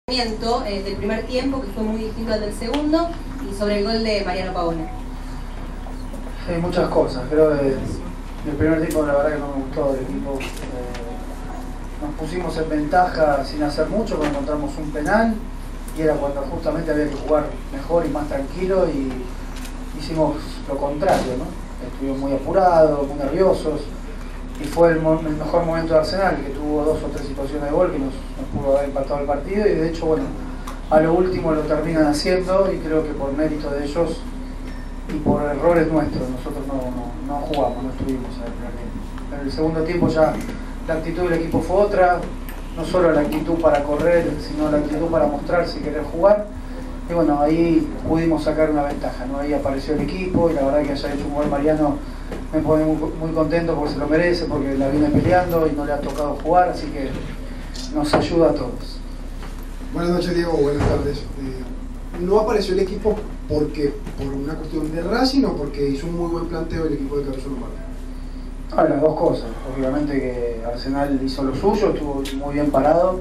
Del primer tiempo, que fue muy distinto al del segundo, y sobre el gol de Mariano Pavone. Sí, muchas cosas. Creo que el primer tiempo la verdad que no me gustó del equipo. Nos pusimos en ventaja sin hacer mucho, cuando encontramos un penal y era cuando justamente había que jugar mejor y más tranquilo, y hicimos lo contrario, ¿no? Estuvimos muy apurados, muy nerviosos, y fue el mejor momento de Arsenal, que tuvo 2 o 3 situaciones de gol que nos pudo haber empatado el partido, y de hecho, bueno, a lo último lo terminan haciendo, y creo que por mérito de ellos y por errores nuestros. Nosotros no jugamos, no estuvimos en el primer tiempo. En el segundo tiempo ya la actitud del equipo fue otra, no solo la actitud para correr, sino la actitud para mostrarse y querer jugar, y bueno, ahí pudimos sacar una ventaja, ¿no? Ahí apareció el equipo, y la verdad que haya hecho un gol Mariano me pone muy contento, porque se lo merece, porque la viene peleando y no le ha tocado jugar, así que nos ayuda a todos. Buenas noches, Diego, buenas tardes. ¿No apareció el equipo porque por una cuestión de Racing o porque hizo un muy buen planteo el equipo de Caruso Lombardi? Las dos cosas. Obviamente que Arsenal hizo lo suyo, estuvo muy bien parado.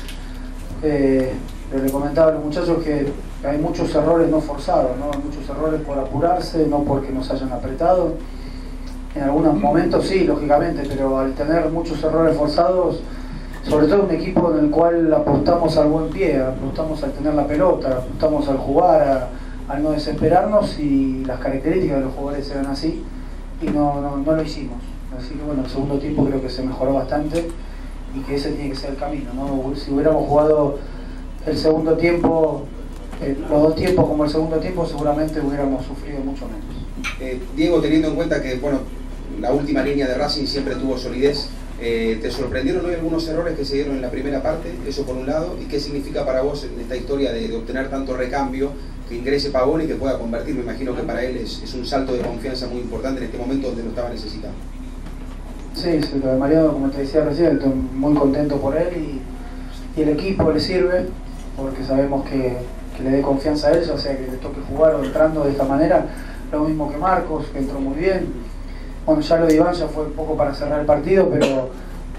Pero le comentaba a los muchachos que hay muchos errores no forzados, ¿no? Hay muchos errores por apurarse, no porque nos hayan apretado. En algunos momentos sí, lógicamente, pero al tener muchos errores forzados, sobre todo un equipo en el cual apostamos al buen pie, apostamos al tener la pelota, apostamos al jugar, al no desesperarnos, y las características de los jugadores eran así, y no lo hicimos. Así que bueno, el segundo tiempo creo que se mejoró bastante, y que ese tiene que ser el camino, ¿no? Si hubiéramos jugado el segundo tiempo, los dos tiempos como el segundo tiempo, seguramente hubiéramos sufrido mucho menos. Diego, teniendo en cuenta que bueno, la última línea de Racing siempre tuvo solidez, ¿te sorprendieron hoy algunos errores que se dieron en la primera parte? Eso por un lado. ¿Y qué significa para vos en esta historia de obtener tanto recambio, que ingrese Pavone y que pueda convertir? Me imagino que para él es un salto de confianza muy importante en este momento donde lo estaba necesitando. Sí, lo de Mariano, como te decía recién, estoy muy contento por él, y el equipo le sirve, porque sabemos que le dé confianza a él, o sea que le toque jugar o entrando de esta manera. Lo mismo que Marcos, que entró muy bien. Bueno, ya lo de Iván ya fue un poco para cerrar el partido, pero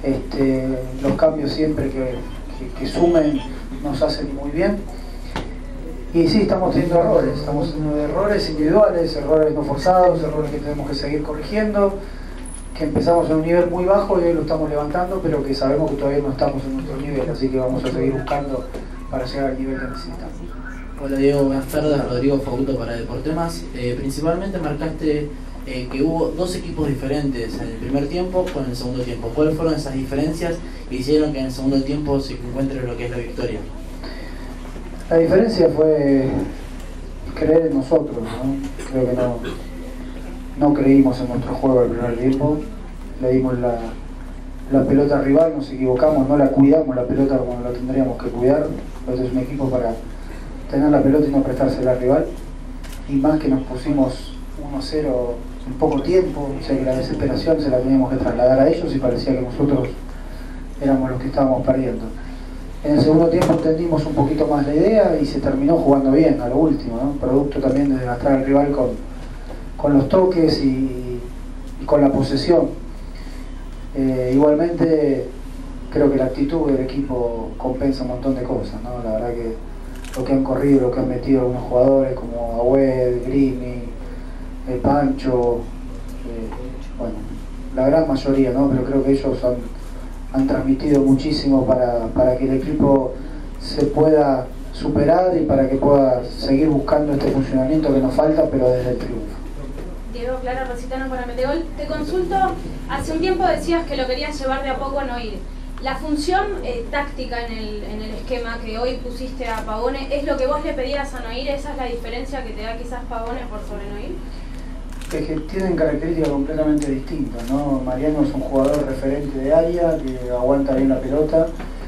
los cambios siempre que sumen nos hacen muy bien. Y sí, estamos teniendo errores individuales, errores no forzados, errores que tenemos que seguir corrigiendo, que empezamos en un nivel muy bajo y hoy lo estamos levantando, pero que sabemos que todavía no estamos en nuestro nivel, así que vamos a seguir buscando para llegar al nivel que necesitamos. Hola Diego, buenas tardes. Rodrigo Facundo para Deportemas. Principalmente marcaste que hubo 2 equipos diferentes en el primer tiempo con el segundo tiempo. ¿Cuáles fueron esas diferencias que hicieron que en el segundo tiempo se encuentre lo que es la victoria? La diferencia fue creer en nosotros, ¿no? Creo que no creímos en nuestro juego el primer tiempo. Le dimos la pelota al rival, nos equivocamos, no la cuidamos la pelota como la tendríamos que cuidar. Este es un equipo para tener la pelota y no prestársela al rival, y más que nos pusimos 1-0 en poco tiempo, o sea que la desesperación se la teníamos que trasladar a ellos y parecía que nosotros éramos los que estábamos perdiendo. En el segundo tiempo entendimos un poquito más la idea y se terminó jugando bien a lo último, ¿no? Producto también de desgastar al rival con los toques y con la posesión. Igualmente creo que la actitud del equipo compensa un montón de cosas, ¿no? La verdad que lo que han corrido, lo que han metido algunos jugadores como Agüed, Grini, Pancho, bueno, la gran mayoría, ¿no? Pero creo que ellos han transmitido muchísimo para que el equipo se pueda superar y para que pueda seguir buscando este funcionamiento que nos falta, pero desde el triunfo. Diego, Clara Rositano para Metegol. Te consulto, hace un tiempo decías que lo querías llevar de a poco a Noir. La función táctica en el esquema que hoy pusiste a Pavone, ¿es lo que vos le pedías a Noir? ¿Esa es la diferencia que te da quizás Pavone por sobre Noir? Es que tienen características completamente distintas, ¿no? Mariano es un jugador referente de área, que aguanta bien la pelota,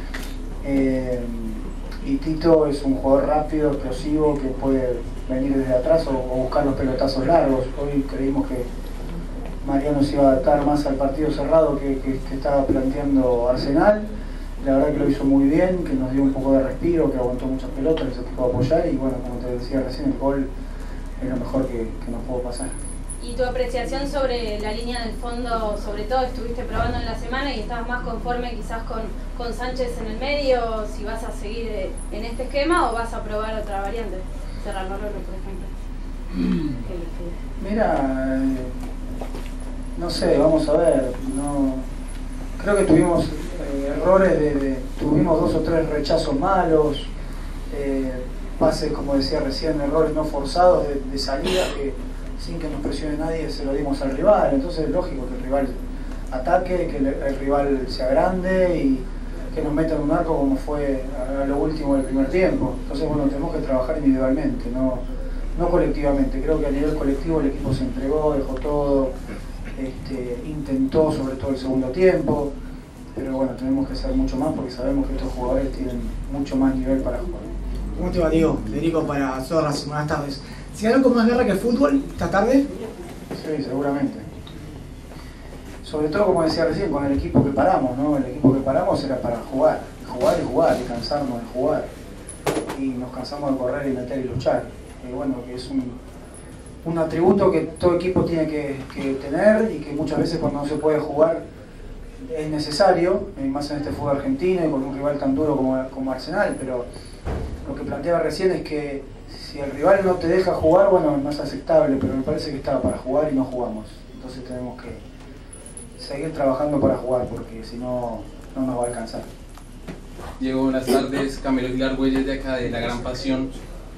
y Tito es un jugador rápido, explosivo, que puede venir desde atrás o buscar los pelotazos largos. Hoy creímos que Mariano se iba a adaptar más al partido cerrado que estaba planteando Arsenal. La verdad que lo hizo muy bien, que nos dio un poco de respiro, que aguantó muchas pelotas, que se pudo apoyar, y bueno, como te decía recién, el gol es lo mejor que nos pudo pasar. Y tu apreciación sobre la línea del fondo, sobre todo estuviste probando en la semana y estabas más conforme quizás con Sánchez en el medio, si vas a seguir en este esquema o vas a probar otra variante, Serrano Rolo, por ejemplo. Mira, no sé, vamos a ver, no, creo que tuvimos errores, tuvimos 2 o 3 rechazos malos, pases, como decía recién, errores no forzados de salida que sin que nos presione nadie se lo dimos al rival. Entonces es lógico que el rival ataque, que el rival se agrande y que nos meta en un arco como fue a lo último del primer tiempo. Entonces bueno, tenemos que trabajar individualmente, no colectivamente. Creo que a nivel colectivo el equipo se entregó, dejó todo, intentó sobre todo el segundo tiempo, pero bueno, tenemos que hacer mucho más porque sabemos que estos jugadores tienen mucho más nivel para jugar. ¿Cómo te va, Diego? Federico para Zorras, buenas tardes. ¿Se ganó con más garra que el fútbol esta tarde? Sí, seguramente. Sobre todo, como decía recién, con el equipo que paramos, ¿no? El equipo que paramos era para jugar y jugar, y cansarnos de jugar. Y nos cansamos de correr y meter y luchar. Y bueno, que es un atributo que todo equipo tiene que tener y que muchas veces cuando no se puede jugar es necesario, más en este fútbol argentino y con un rival tan duro como Arsenal, pero lo que planteaba recién es que si el rival no te deja jugar, bueno, no es aceptable, pero me parece que estaba para jugar y no jugamos. Entonces tenemos que seguir trabajando para jugar, porque si no, no nos va a alcanzar. Diego, buenas tardes. Camilo Aguilar Güelles de acá de La Gran Pasión.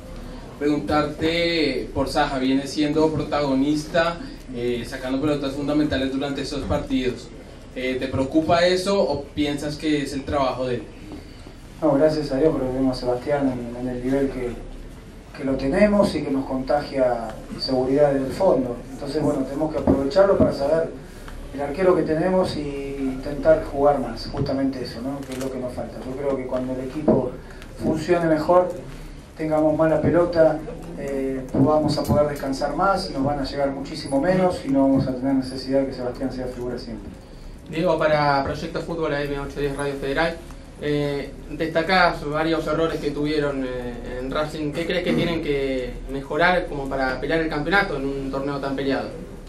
Preguntarte por Saja, viene siendo protagonista, sacando pelotas fundamentales durante esos partidos. ¿Te preocupa eso o piensas que es el trabajo de él? No, gracias a Dios, porque vemos a Sebastián en el nivel que lo tenemos y que nos contagia seguridad del fondo. Entonces, bueno, tenemos que aprovecharlo para saber el arquero que tenemos y intentar jugar más, justamente eso, ¿no? Que es lo que nos falta. Yo creo que cuando el equipo funcione mejor, tengamos más la pelota, vamos a poder descansar más, nos van a llegar muchísimo menos y no vamos a tener necesidad de que Sebastián sea figura siempre. Diego, para Proyecto Fútbol AM810 Radio Federal, destacás varios errores que tuvieron en Racing. ¿Qué crees que tienen que mejorar como para pelear el campeonato en un torneo tan peleado?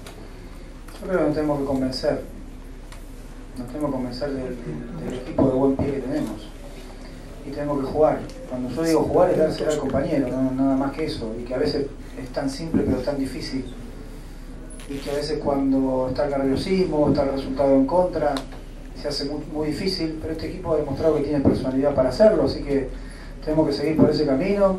Yo creo que nos tenemos que convencer del equipo de buen pie que tenemos y tenemos que jugar. Cuando yo digo jugar es dársela al compañero, no, nada más que eso, y que a veces es tan simple pero tan difícil, y que a veces cuando está el nerviosismo, está el resultado en contra, se hace muy difícil, pero este equipo ha demostrado que tiene personalidad para hacerlo, así que tenemos que seguir por ese camino.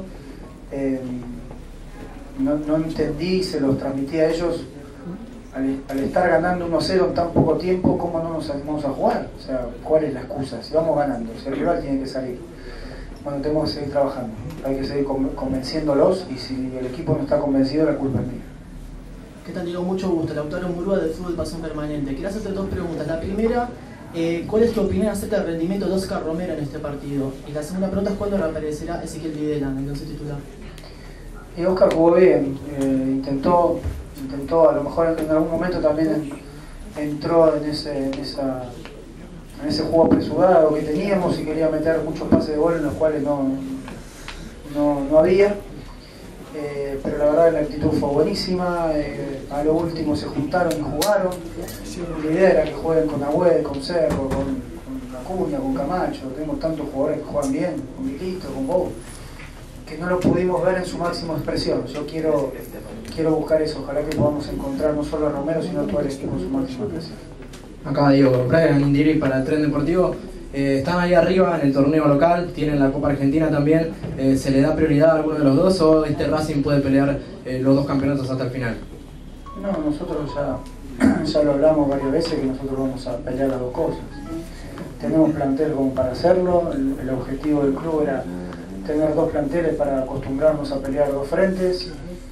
No entendí, se los transmití a ellos, al estar ganando 1-0 en tan poco tiempo, ¿cómo no nos animamos a jugar? O sea, ¿cuál es la excusa? Si vamos ganando, si el rival tiene que salir. Bueno, tenemos que seguir trabajando, hay que seguir convenciéndolos, y si el equipo no está convencido, la culpa es mía. ¿Qué tal, Diego? Mucho gusto. Lautaro Murúa del Fútbol Pasión Permanente. Quería hacerte 2 preguntas. La primera, ¿cuál es tu opinión acerca del rendimiento de Oscar Romero en este partido? Y la segunda pregunta es ¿cuándo reaparecerá Ezequiel Videla en el 11 titular? Oscar jugó bien, intentó, a lo mejor en algún momento también entró en ese juego apresurado que teníamos y quería meter muchos pases de gol en los cuales no había. Pero la verdad que la actitud fue buenísima, a lo último se juntaron y jugaron. La idea era que jueguen con Agüed, con Cerro, con Acuña, con Camacho. Tenemos tantos jugadores que juegan bien, con Milito, con Bob, que no lo pudimos ver en su máxima expresión. Yo quiero buscar eso, ojalá que podamos encontrar no solo a Romero, sino a todo el equipo en su máxima expresión. Acá Diego, Brian Indiri para el Tren Deportivo. Están ahí arriba en el torneo local, tienen la Copa Argentina también. ¿Se le da prioridad a alguno de los dos o este Racing puede pelear los 2 campeonatos hasta el final? No, nosotros ya lo hablamos varias veces, que nosotros vamos a pelear las 2 cosas. Tenemos plantel como para hacerlo, el objetivo del club era tener 2 planteles para acostumbrarnos a pelear 2 frentes.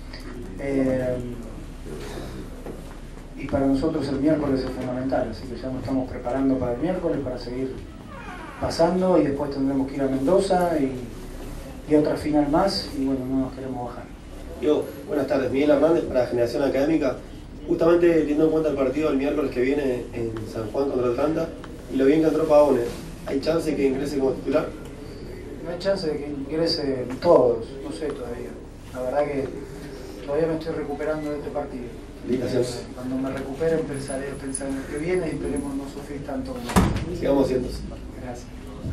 Y para nosotros el miércoles es fundamental, así que ya nos estamos preparando para el miércoles para seguir pasando, y después tendremos que ir a Mendoza y otra final más, y bueno, no nos queremos bajar. Yo, buenas tardes, Miguel Hernández para Generación Académica. Justamente teniendo en cuenta el partido del miércoles que viene en San Juan contra Atlanta y lo bien que entró Pavone, ¿hay chance que ingrese como titular? No hay chance de que ingresen todos, no sé todavía. La verdad que todavía me estoy recuperando de este partido. Felicitaciones. Cuando me recupere empezaré a pensar en el que viene y esperemos no sufrir tanto como... Sigamos siendo. Gracias.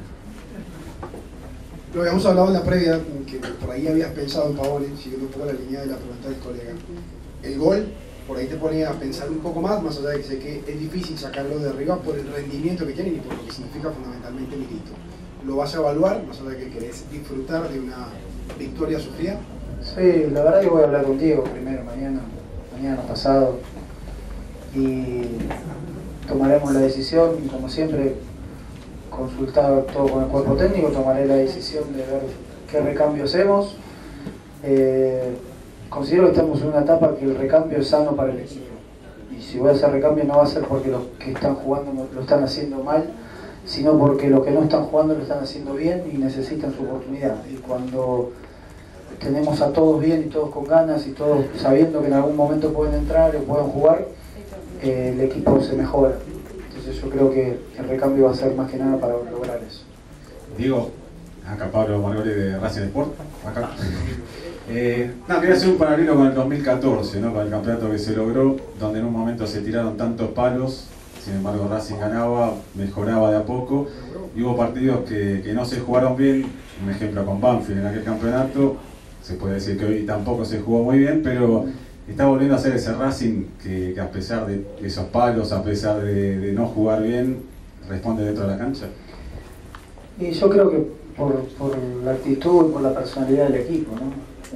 Lo habíamos hablado en la previa, que por ahí habías pensado en Pavone, siguiendo un poco la línea de la pregunta del colega. El gol, por ahí te pone a pensar un poco más allá de que sé que es difícil sacarlo de arriba por el rendimiento que tienen y por lo que significa fundamentalmente Milito. ¿Lo vas a evaluar, más allá de que querés disfrutar de una victoria sufrida? Sí, la verdad que voy a hablar con Diego primero, mañana pasado, y tomaremos la decisión, y como siempre, consultado todo con el cuerpo técnico, tomaré la decisión de ver qué recambio hacemos. Considero que estamos en una etapa que el recambio es sano para el equipo, y si voy a hacer recambio no va a ser porque los que están jugando lo están haciendo mal, sino porque los que no están jugando lo están haciendo bien y necesitan su oportunidad. Y cuando tenemos a todos bien y todos con ganas y todos sabiendo que en algún momento pueden entrar o pueden jugar, el equipo se mejora. Entonces yo creo que el recambio va a ser más que nada para lograr eso. Diego, acá Pablo Margoli de Racing Sport, acá. Quería hacer un paralelo con el 2014, ¿no? Con el campeonato que se logró, donde en un momento se tiraron tantos palos, sin embargo Racing ganaba, mejoraba de a poco, y hubo partidos que no se jugaron bien, un ejemplo con Banfield en aquel campeonato, se puede decir que hoy tampoco se jugó muy bien, pero está volviendo a ser ese Racing que a pesar de esos palos, a pesar de no jugar bien, responde dentro de la cancha. Y yo creo que por la actitud y por la personalidad del equipo, ¿no?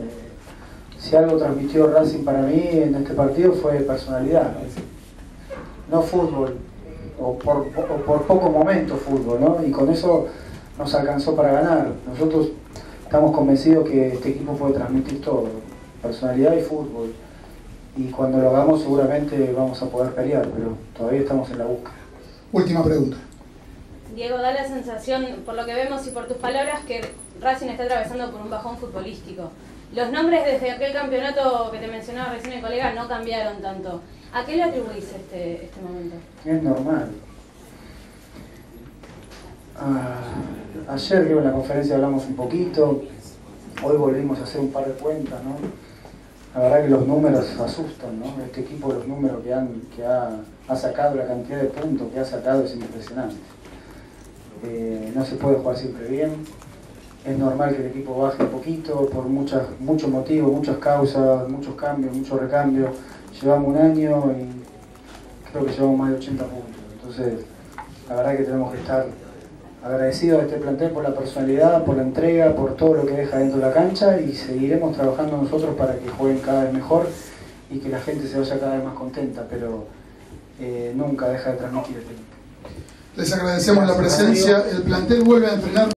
Si algo transmitió Racing para mí en este partido fue personalidad, no fútbol, o por poco momento fútbol, ¿no? Y con eso nos alcanzó para ganar. Nosotros estamos convencidos que este equipo puede transmitir todo, personalidad y fútbol, y cuando lo hagamos seguramente vamos a poder pelear, pero todavía estamos en la búsqueda. Última pregunta. Diego, da la sensación, por lo que vemos y por tus palabras, que Racing está atravesando por un bajón futbolístico. Los nombres desde aquel campeonato que te mencionaba recién el colega no cambiaron tanto. ¿A qué le atribuís este momento? Es normal. Ayer creo en la conferencia hablamos un poquito, hoy volvimos a hacer un par de cuentas, ¿no? La verdad que los números asustan, ¿no? Este equipo, los números que ha sacado, la cantidad de puntos que ha sacado es impresionante. No se puede jugar siempre bien, es normal que el equipo baje un poquito por muchos motivos, muchas causas, muchos cambios, muchos recambios. Llevamos un año y creo que llevamos más de 80 puntos, entonces la verdad que tenemos que estar agradecidos a este plantel por la personalidad, por la entrega, por todo lo que deja dentro de la cancha, y seguiremos trabajando nosotros para que jueguen cada vez mejor y que la gente se vaya cada vez más contenta, pero nunca deja de transmitir este equipo. Les agradecemos la presencia, el plantel vuelve a entrenar.